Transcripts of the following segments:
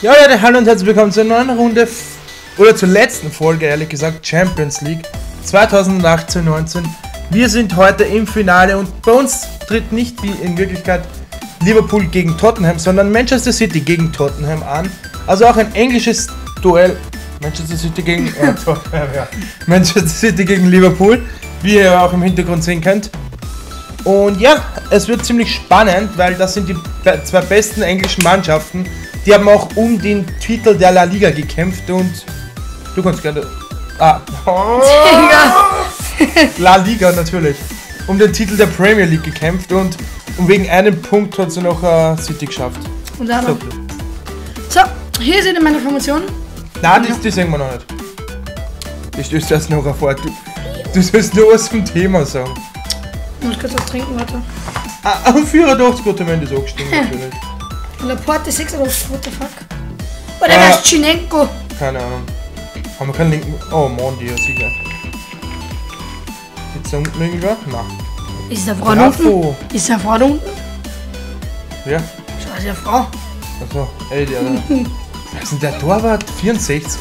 Ja, Leute, hallo und herzlich willkommen zur neuen Runde, oder zur letzten Folge, ehrlich gesagt, Champions League 2018-19. Wir sind heute im Finale und bei uns tritt nicht wie in Wirklichkeit Liverpool gegen Tottenham, sondern Manchester City gegen Tottenham an. Also auch ein englisches Duell. Manchester City gegen Manchester City gegen Liverpool, wie ihr auch im Hintergrund sehen könnt. Und ja, es wird ziemlich spannend, weil das sind die zwei besten englischen Mannschaften. Die haben auch um den Titel der La Liga gekämpft und du kannst gerne... La Liga natürlich. Um den Titel der Premier League gekämpft und wegen einem Punkt hat sie noch City geschafft. So, hier sind meine Formationen. Nein, die sehen wir noch nicht. Ich stößt das noch vor. Du sollst nur was zum Thema sagen. Ich muss kurz was trinken, warte. Am 84 gut am Ende ist auch gestiegen natürlich. Laporte 6 oder what the fuck? Oder was ist Chinenko? Keine Ahnung. Haben wir keinen linken... Oh, Mondi, ja sicher. Gibt's da unten irgendwer? Nein. Ist der Frau da unten? Ist der Frau da unten? Ja. Schau, ist der Frau. Achso, ey, der da. Was ist denn der Torwart? 64.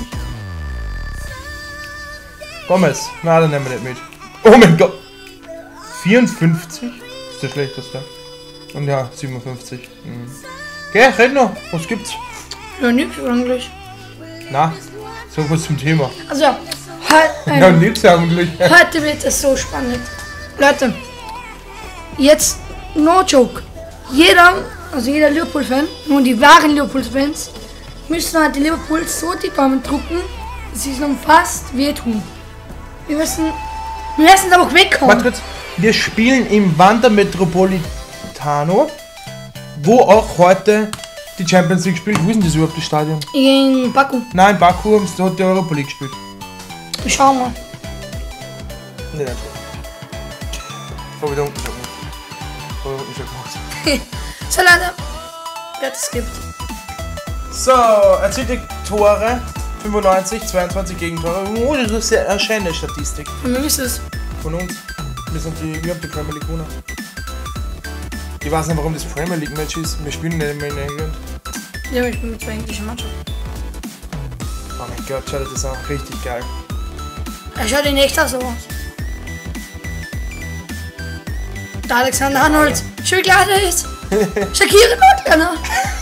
Gomez. Na, dann nehmen wir nicht mit. Oh mein Gott. 54? Ist der schlechteste. Und ja, 57. Geh, red noch. Was gibt's? Ja, nix eigentlich. Na, sag was zum Thema. Also, Ja, nix eigentlich. heute wird es so spannend. Leute, jetzt, no joke. Jeder Liverpool-Fan, und die wahren Liverpool-Fans, müssen halt die Liverpool so die Daumen drücken, dass sie es noch fast wehtun. Wir müssen da auch wegkommen. Warte kurz. Wir spielen im Wanda Metropolitano, wo auch heute die Champions League spielt. Wo ist denn das überhaupt, das Stadion? In Baku. Nein, in Baku hat die Europa League gespielt. Schau mal. Nee, nicht. Vor wieder unten. Vor unten schon gemacht. So Leute, wer das gibt. So, erzielte Tore. 95, 22 Gegentore. Oh, das ist eine schöne Statistik. Und wer ist es? Von uns. Wir haben die Premier League gewonnen. Ich weiß nicht, warum das Premier League Match ist. Wir spielen nicht mehr in England. Ja, ich bin mit zwei englischen Mannschaften. Oh mein Gott, schaut das auch richtig geil. Er schaut in echt aus, aber. Der Alexander Arnold. Schön klar, der ist. Shakira Nordlerner.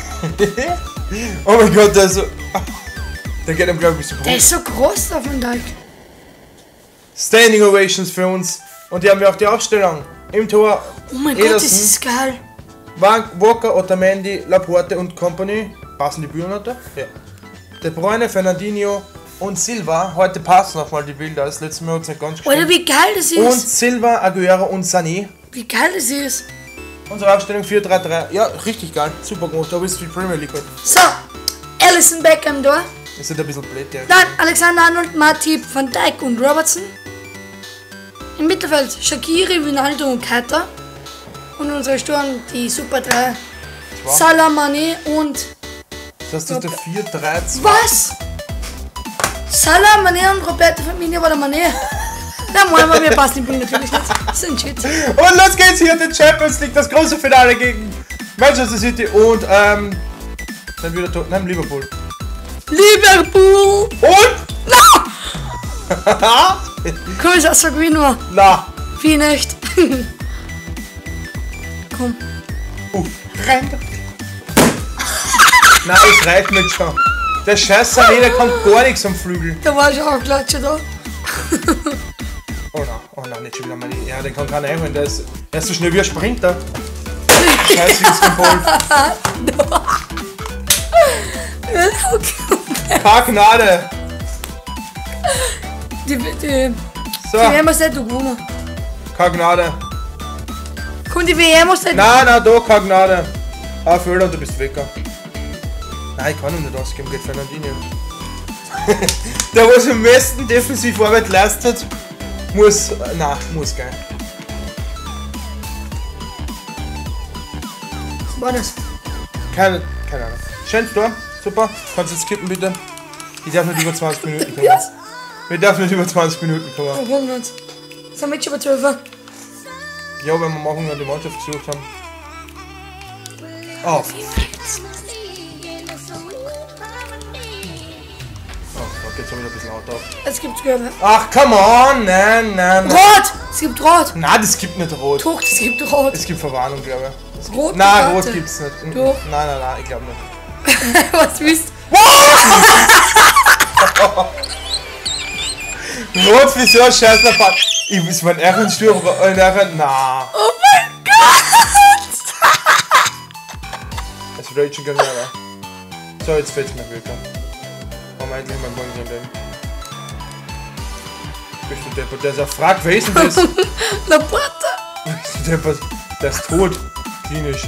Oh mein Gott, der ist so... Der geht ihm, glaube ich, so groß. Der ist so groß, der Van Dijk. Standing Ovations für uns. Und hier haben wir auch die Aufstellung. Im Tor Oh mein Gott, das ist geil. Walker, Otamendi, Laporte und Company. Passen die Bühnen Ja. De Bruyne, Fernandinho und Silva. Heute passen nochmal die Bilder. Das letzte Mal hat es nicht ganz gestimmt. Alter, wie geil das ist. Und Silva, Aguero und Sané. Wie geil das ist. Unsere Aufstellung 4-3-3. Ja, richtig geil. Super gemacht. Da bist du die Premier League heute. So, Alisson Beckham da. Ist halt ein bisschen blöd, der. Dann Alexander Arnold, Matip, Van Dijk und Robertson. Im Mittelfeld Shaqiri, Ronaldo und Keita. Und unsere Sturm, die Super 3. Salah, Mané und... Das ist der 4-3-2. Was? Salah, Mané und Roberto Firmino war der Mané. Na, wollen wir passen die natürlich nicht. Das ist ein Shit. Und los geht's hier in der Champions League, das große Finale gegen Manchester City und dann wieder Tottenham, Liverpool. Liverpool! Und? Na! Cool, das sag wie nur. Na. Wie nicht. Komm. Rein. Nein, das reicht nicht schon. Der scheiß Sané, der kommt gar nichts am Flügel. Da war ich auch Klatsche da. Oh nein, nicht schon wieder mal. Ja, den kann keiner einholen, der ist so schnell wie ein Sprinter. Scheiße, ist gefolgt. Keine Gnade. Die So, WM hast du gewonnen. keine Gnade. Komm, die WM hast du Nein, da, keine Gnade. Fehler und du bist weg. Nein, ich kann ihm nicht ausgeben, geht Fernandinho. Der, was am meisten Defensivarbeit leistet, muss geil. Was war das? Keine Ahnung. Schönes Tor, super. Kannst jetzt kippen bitte. Ich darf nicht über 20 Minuten kommen. Was? Wir dürfen nicht über 20 Minuten kommen. Warum nicht? Sind wir jetzt schon bei 12 Uhr? Ja, wenn wir morgen die Mannschaft gesucht haben. Oh. geht's schon wieder ein bisschen lauter auf. Es gibt gelbe. Ach, come on! Nein. Rot! Es gibt rot. Nein, das gibt nicht rot. Doch, es gibt rot. Es gibt Verwarnung, glaube ich. Rot? Nein, rot gibt's nicht. Doch. Nein, ich glaube nicht. Was willst Rot für so ein scheiß Part. Ich muss mein Ehrensturm. Na. Oh mein Gott! Das wird schon gerne. So, jetzt fehlt's mir wieder. Haben wir endlich meinen Bogen drin. Bist du deppert? Der ist auf Frag, wer ist denn das? La Porta! Bist du deppert? Der ist tot. Klinisch.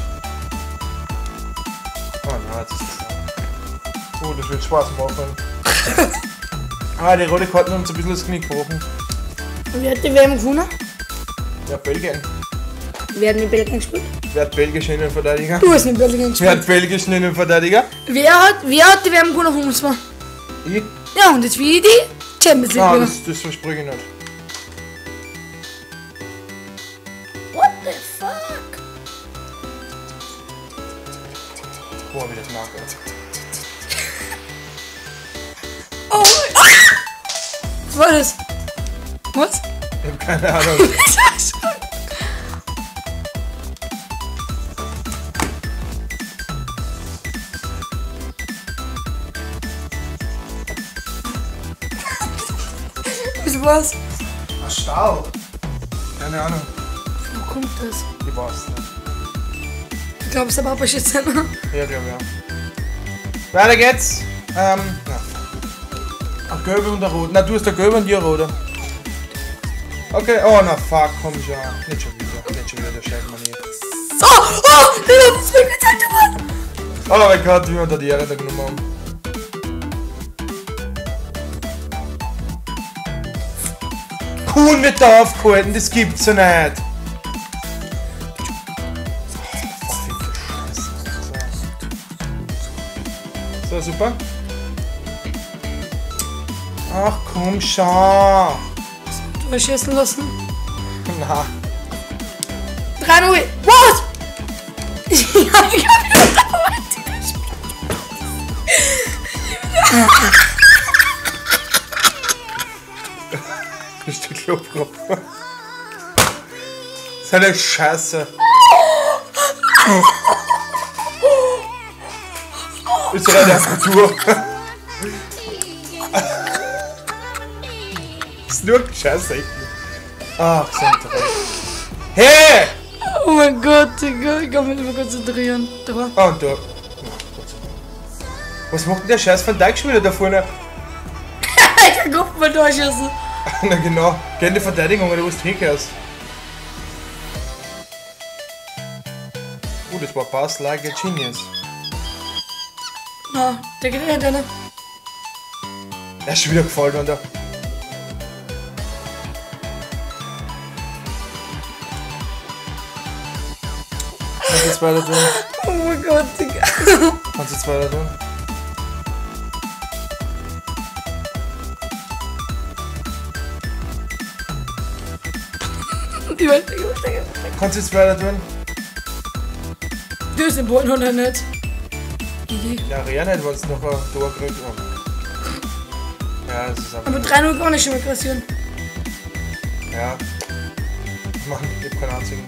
Oh nein, das ist das. Oh, das wird Spaß machen. Die rote Karte hat uns ein bisschen das Knie gebrochen. Und wer hat die WM gewonnen? Ja, Belgien. Wer hat mit Belgien gespielt? Wer hat belgischen Innenverteidiger? Du hast mit Belgien Wer gespielt. hat belgischen Innenverteidiger? Wer hat die WM gewonnen von uns? Ich? Ja, und jetzt wie die Champions League Ah, gewonnen. das verspreche ich nicht. What the fuck? Boah, wie das mag. Oh mein Gott! Was war das? Was? Ich hab keine Ahnung. Was war's? Ein Stau. Keine Ahnung. Wo kommt das? Ich weiß nicht. Ich glaube, es ist der Papa Schütze. Ja, glaube ja. Weiter geht's. Ein Gelbe und ein Rot. Na, du hast der Gelbe und die Rote. Okay, oh na fuck, komm schon. Nicht schon wieder der Scheißmanier. So! Oh! Der hat uns weggezeigt, Mann! Oh mein Gott, wie wir da die Ehre da genommen haben. Kuhn wird da aufgehalten, das gibt's ja nicht. So, super. Ach komm schon. Du hast schießen lassen. Na. 3-0. Was? Ich hab Das ist die Kloproppe. Das ist eine Scheiße. Ist doch eine Kultur. Ist nur Scheiße. Ach, sind drei. Hey! Oh mein Gott, Digga. Ich kann mich nicht mehr konzentrieren. Da war. Ah, und da. Was macht denn der Scheiß von Dijk schon wieder da vorne? Der Kopf mal durchschießen. Na genau. Geh in die Verteidigung, oder wo du hingehörst. Das war Pass like a Genius. Na, der geht nicht, ne? Er ist schon wieder gefallen, und da. Kannst du jetzt weiter tun? Oh mein Gott, Digga. Kannst du jetzt weiter tun? Die Welt, Digga. Kannst du jetzt weiter tun? Du hast den Boden noch nicht. Ja, Rea nicht, weil es noch ein Tor kriegt. Oh. Ja, das ist einfach. Aber 3-0 kann nicht schon mal passieren. Ja. Mann, ich hab keinen einzigen.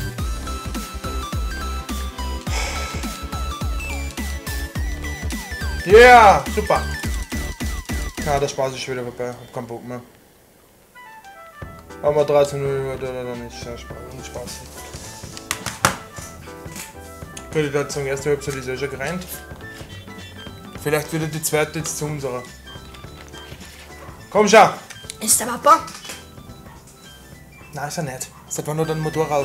Ja, yeah, super. Ja, der Spaß ist schon wieder vorbei. Hab keinen Bock mehr. Aber 13-0 dann ist ja Spaß. Könnte ich da sagen, erste Halbzeit ist ja schon gerannt. Vielleicht wieder die zweite jetzt zu unserer. Komm schon! Ist der Papa? Nein, ist er nicht. Seit wann nur dein Motorrad?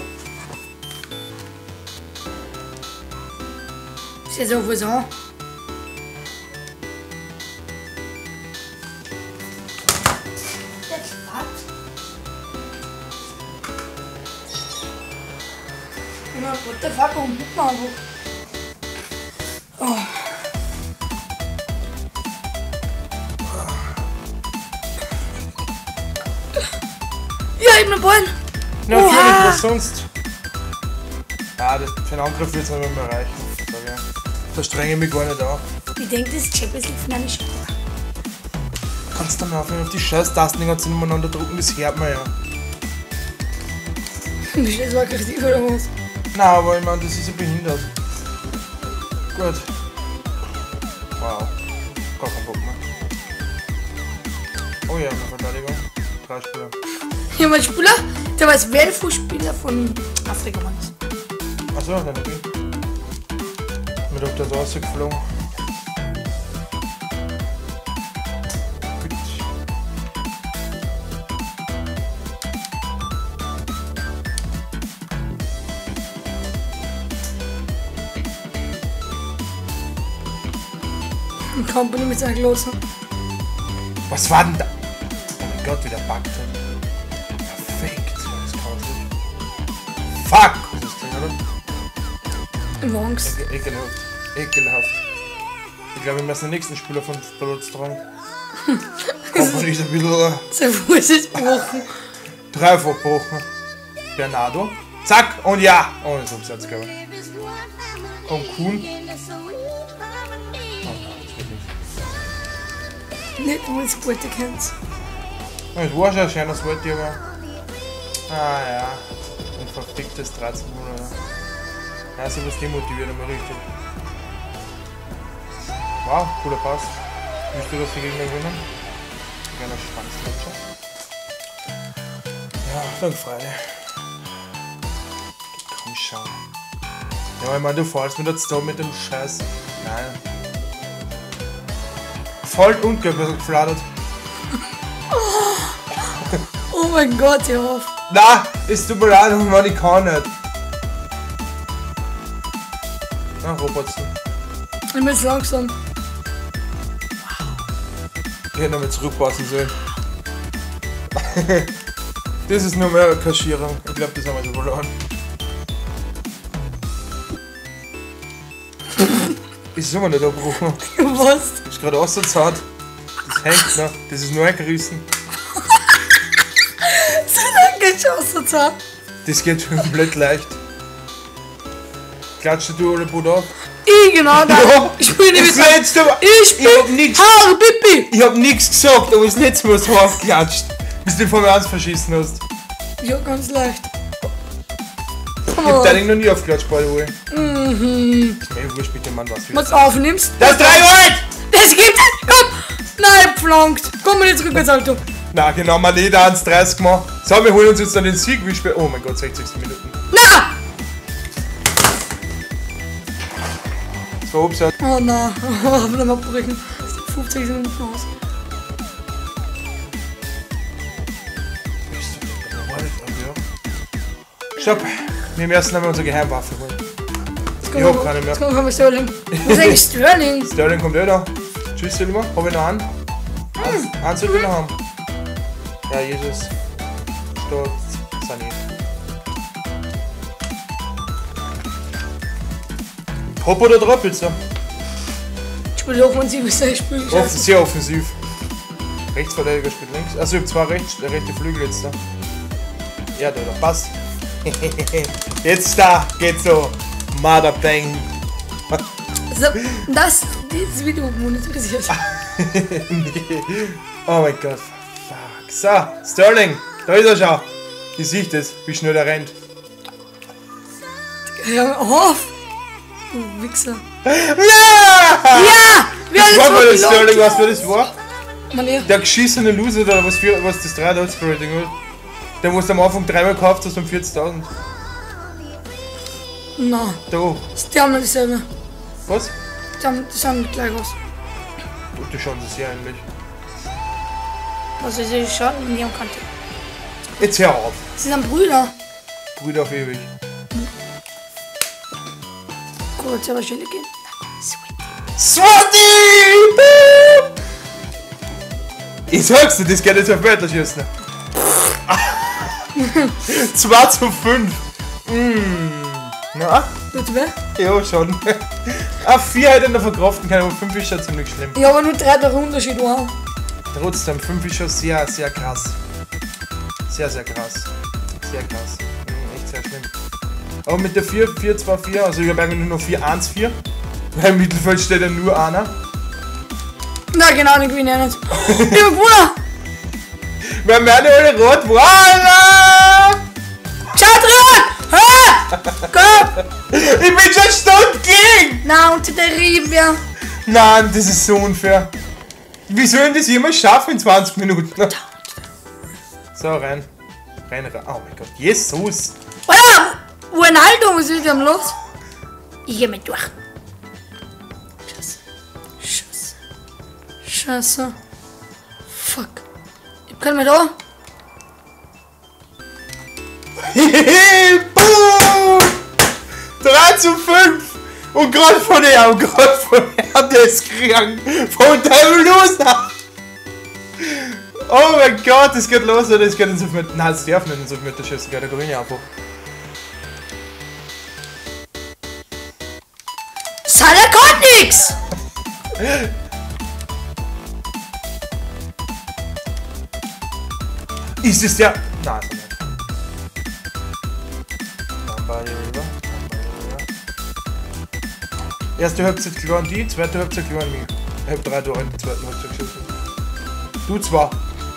Ist ja sowieso. What the fuck, warum guckt man einfach? Oh. Ja, eben ein Ball. Na, natürlich, was sonst? Ja, das, für einen Angriff wird es nicht mehr reichen. Da strenge ich mich gar nicht auf. Ich denke, das ist Champions League Finale schon. Kannst du dann aufhören auf die scheiß Tasten die ganze Zeit umeinander drücken, das hört man ja. Du stehst mal aggressiv oder was? Nein, aber ich meine, das ist ja behindert. Gut. Wow. Gar kein Bock mehr. Oh ja, eine Verteidigung. 3 Spieler. Hier mein Spieler, der war als Weltfußspieler von Afrika, Mann. Achso, dann okay. Mir doch das rausgeflogen. Company mit seiner Glosse. Was war denn da? Oh mein Gott, wie der buggt. Perfekt. Das kann sich. Fuck! Was ist das Ding, oder? Wongs. Ekelhaft. Ekelhaft. Ich glaube, wir müssen den nächsten Spieler von Benutzt dran. Company ist ein bisschen Sein Fuß ist gebrochen. dreifach gebrochen. Bernardo. Zack! Und ja! Oh, das ist Umsatz, glaube ich. Komm, Kuhn. Nicht, wo es Worte kennt. Es war schon ein schönes Wort, aber. Ah ja. Ein verficktes 13 Monate. Ja, sowas demotiviert immer richtig. Wow, cooler Pass. Willst du das für Gegner gewinnen? Kleiner Schwanzlutscher. Ja, dann Freude. Komm schon. Ja, ich meine, du fallst mir jetzt da mit dem Scheiß. Nein. Voll unglaublich geflattert. Oh mein Gott, hör auf. Na, es tut mir leid, Mann, ich kann nicht. Na, Robertson. Ich bin jetzt langsam. Ich hätte noch mal zurückpassen sollen. Das ist nur mehr Kaschierung. Ich glaube, das haben wir schon verloren. Ist immer nicht abgebrochen. Was? Das ist gerade ausgezahlt. Das hängt noch. Das ist nur eingerissen. So lange geschossen hat. Das geht schon komplett leicht. Klatsche du alle Bruder auf? Ich genau da. Ja, Ich bin nicht das letzte Mal. Ich Ich hab nix. Haare Pipi. Ich hab nichts gesagt, aber das letzte Mal hast du aufgeklatscht. Bis du die Formel 1 verschissen hast. Ja, ganz leicht. Ich hab dein Ding noch nie aufgeklatscht, by the way. Ey, wurscht bitte, Mann, was Wenn du aufnimmst. Das ist 3 alt! Das gibt es! Komm! Nein, pflankt! Komm mal jetzt rück ins Auto! Na genau, mal nicht 1,30 gemacht. So, wir holen uns jetzt dann den Sieg. Wie spät? Oh mein Gott, 60. Minuten. Na! Das war Upsatz. Oh nein, oh, will mal abbrechen. Das sind 50 Minuten aus. Stopp! Wir müssen aber unsere Geheimwaffe holen. Jetzt Ich hab keine mehr. Jetzt kommen wir Sterling. Wo ist eigentlich Sterling? Sterling kommt wieder. Tschüss, Silber. Hab ich noch einen? Eins sollte ich noch haben. Ja, Jesus. Sturz. Sani. Pop oder Drop jetzt? Ich spiele offensiv, ich spiele Sehr offensiv. Rechtsverteidiger spielt links. Also ich hab zwei rechte Flügel jetzt da. Ja, da passt. Jetzt da geht's so. Mother Bang. Also, dieses Video monetarisiert. Nee. Oh mein Gott. Fuck. So, Sterling. Da ist er schon. Ich sehe das, wie schnell er rennt. Ja, auf! Du Wichser. Ja! Ja! Wir Das war haben mal das so Sterling, was für das war? Mann, ja. Der geschissene Loser da, was das 3 Rating hat. Der musste am Anfang 3-mal gekauft hast um 40.000. Na, Da. die haben noch dieselbe. Was? Die sind gleich aus. Gut, die schauen sie sehr ähnlich. Also sie schauen in ihrem Kante. Jetzt hör auf. Sie sind Brüder. Brüder auf ewig. Kurz aber Stelle gehen. Swati! Ich sag's dir, das geht jetzt auf Wörter schießen. 2:5. Na? Bitte wer? Ja, schon. 4 hätte ich noch verkraften können, aber 5 ist schon ziemlich schlimm. Ja, aber nur 3 der Unterschied war. Trotzdem, 5 ist schon sehr, sehr krass. Sehr, sehr krass. Sehr krass. Echt sehr schlimm. Aber mit der 4-4-2-4, also ich habe eigentlich nur noch 4-1-4. Weil im Mittelfeld steht ja nur einer. Na genau, den gewinne ich nicht. Ich hab gewonnen. Wir haben alle rot. Voila! Schattrot! Hä? Komm! Ich bin schon stundenlang! Na, unter der Riemen. Nein, das ist so unfair. Wie sollen das jemand schaffen in 20 Minuten? So, rein. Rein, rein. Oh mein Gott, Jesus! Alter! Ronaldo, was ist denn los? Ich geh mit durch. Scheiße. Scheiße. Scheiße. Fuck. Ich kann mir da. Boom! 3:5! Und gerade von der hat der es gekriegt. Von der Loser! Oh mein Gott, das geht los, oder? Das geht in so viel. Nein, das darf nicht in so viel mit der Schüsse, da gewinne ich einfach. Salah kommt nix! Ist es der. Nein, ist er nicht. Dann Ball hier rüber. Erste Halbzeit klar an die, zweite Halbzeit klar an mich. Ich hab 3 Tore in der zweiten Halbzeit geschossen. Du 2.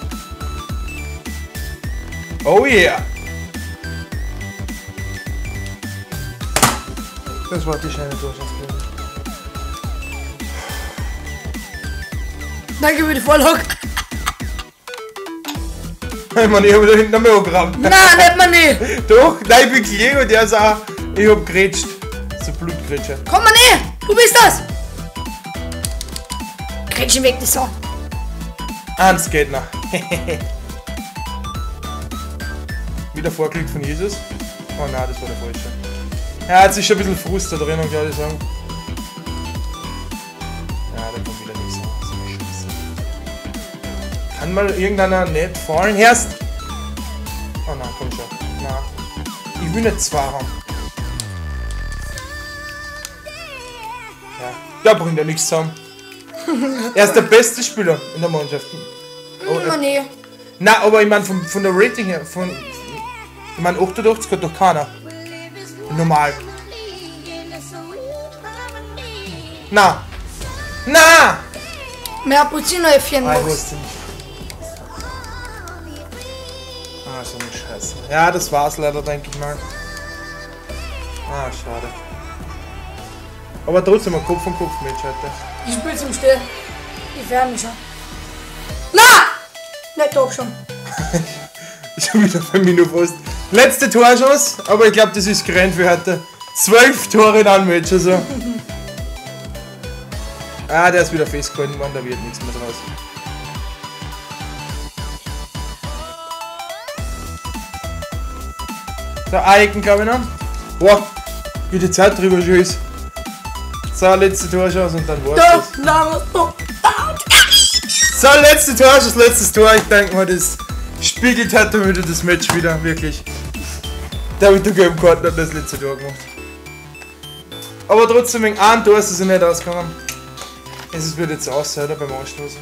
Oh yeah! Das war die scheine Torchance. Danke für die Vorlage. Ich meine, ich hab da hinten einmal angerammt. Nein, nicht mal nicht. Doch, nein, ich bin Kollege und der ist auch. Ich hab gerätscht. So Blutgrätsche. Komm mal näher. Du bist das. Grätschen weg, die Sau. Eins geht noch. Wieder vorgelegt von Jesus. Oh nein, das war der falsche. Ja, jetzt ist schon ein bisschen Frust da drinnen, glaube ich sagen. Ja, da kommt wieder nichts raus. Scheiße. Kann mal irgendeiner nicht fallen? Erst. Oh nein, komm schon. Nein. Ich will nicht 2 haben. Ja, da bringt er nichts zusammen. Er ist der beste Spieler in der Mannschaft. Oh, nee. nein, aber ich meine von der Rating her, ich meine 88 hat doch keiner. Normal. Na! Na! Mehr Puccino F4 Ah, ich Box. wusste nicht. Ah, so eine Scheiße. Ja, das war's leider, denke ich mal. Ah, schade. Aber trotzdem ein Kopf an Kopf Match heute. Ich spiel zum Still. Ich werde mich schon. Na! Nicht doch schon. Ich hab wieder 5 Minuten fast. Letzte Torschuss, aber ich glaube, das ist gerannt für heute. 12 Tore in einem Match, also. Ah, der ist wieder festgehalten worden, da wird nichts mehr draus. Der Eiken, glaube ich noch. Boah, wie die Zeit drüber schon ist. So, letzte Torschuss und dann war's das. So, letzte Torschuss, letztes Tor. Ich denke mal, das spiegelt heute wieder das Match wieder, wirklich. Der mit der gelben Karte hat das letzte Tor gemacht. Aber trotzdem, wegen einem Tor ist es nicht ausgegangen. Es wird jetzt aus, oder? Beim Anstoß.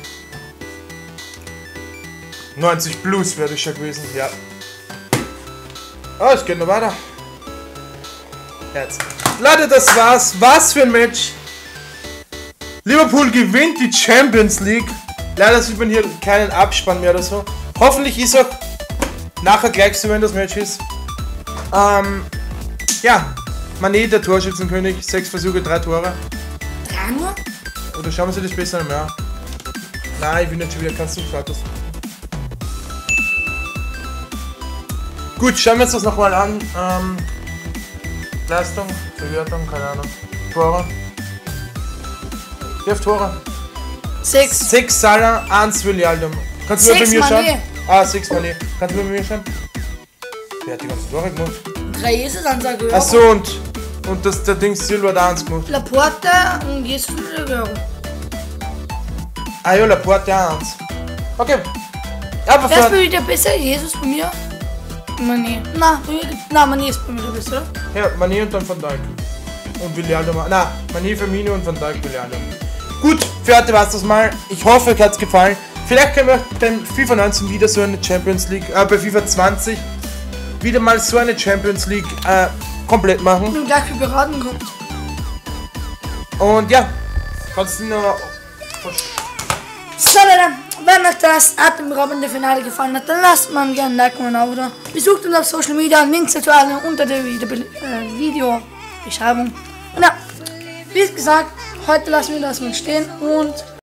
90 plus wäre das schon gewesen, ja. Oh, es geht noch weiter. Jetzt. Leute, das war's. Was für ein Match. Liverpool gewinnt die Champions League. Leider sieht man hier keinen Abspann mehr oder so. Hoffentlich ist auch nachher gleich so, wenn das Match ist. Ja, Mané, der Torschützenkönig, 6 Versuche, 3 Tore. 3 nur? Oder schauen wir uns das besser noch mehr an? Nein, ich will nicht schon wieder, kannst du Status. Gut, schauen wir uns das nochmal an. Leistung, Bewertung, keine Ahnung. Tore. Wie viele Tore? 6. 6 Salah, 1 Willialdum. Kannst du mal bei 6 mir schauen? Mané. Ah, 6 Mané. Kannst du mal bei mir schauen? Wer hat die ganzen Tore gemacht? 3 Jesus-Ansage. Achso, und das, der Ding Silva hat 1 gemacht. Laporte und Jesus Euro. Ah ja, Laporte 1. Okay. Aber Wer ist für, bei mir der Beste? Jesus bei mir? Mané. Na, Mané ist bei mir der Beste, oder? ja, Mané und dann Van Dijk. Und Willialdum. Na, Mané, Firmino und Van Dijk, Willialdum. Gut, für heute war's das mal. Ich hoffe, euch hat's gefallen. Vielleicht können wir beim FIFA 19 wieder so eine Champions League, bei FIFA 20 wieder mal so eine Champions League komplett machen. Und gleich viel beraten kommt. Und ja, kannst du noch So Leute, wenn euch das atemberaubende Finale gefallen hat, dann lasst mal gerne ein Like und ein Abo da. Besucht uns auf Social Media, Links dazu alle unter der Videobeschreibung. Und ja, wie gesagt, heute lassen wir das mal stehen und